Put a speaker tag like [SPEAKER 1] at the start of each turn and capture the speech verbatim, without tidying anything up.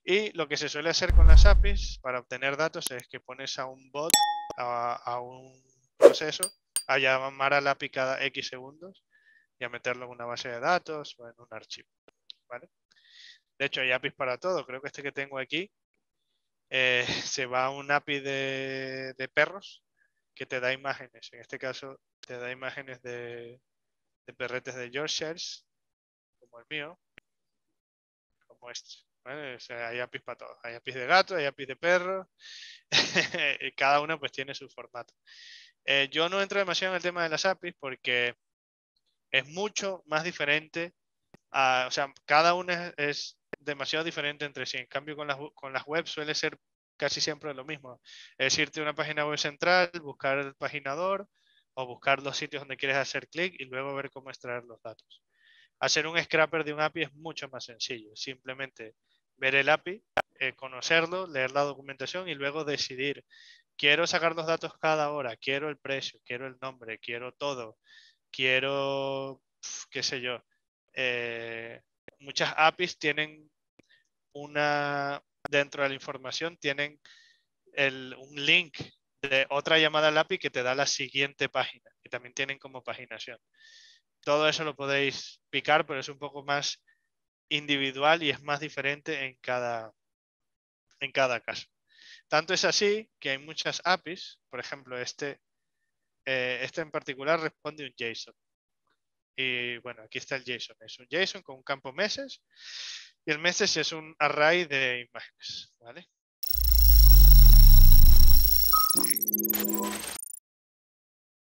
[SPEAKER 1] Y lo que se suele hacer con las A P Is para obtener datos es que pones a un bot, a, a un proceso, a llamar al A P I cada X segundos y a meterlo en una base de datos o en un archivo, ¿vale? De hecho, hay A P Is para todo. Creo que este que tengo aquí eh, se va a un A P I de, de perros que te da imágenes. En este caso, te da imágenes de, de perretes de Yorkshires, como el mío, como este. ¿Vale? O sea, hay A P Is para todo. Hay A P Is de gato, hay A P Is de perros. Y cada uno pues tiene su formato. Eh, yo no entro demasiado en el tema de las A P Is porque es mucho más diferente. A, o sea, cada una es, es demasiado diferente entre sí. En cambio, con las, con las webs suele ser casi siempre lo mismo. Es irte a una página web central, buscar el paginador o buscar los sitios donde quieres hacer clic y luego ver cómo extraer los datos. Hacer un scraper de un A P I es mucho más sencillo. Simplemente ver el A P I, eh, conocerlo, leer la documentación y luego decidir. Quiero sacar los datos cada hora, quiero el precio, quiero el nombre, quiero todo, quiero, qué sé yo. Eh, muchas A P Is tienen una, dentro de la información, tienen el, un link de otra llamada al A P I que te da la siguiente página, que también tienen como paginación. Todo eso lo podéis picar, pero es un poco más individual y es más diferente en cada, en cada caso. Tanto es así que hay muchas A P Is, por ejemplo, este, eh, este en particular responde un JSON. Y bueno, aquí está el JSON. Es un JSON con un campo message y el message es un array de imágenes, ¿vale?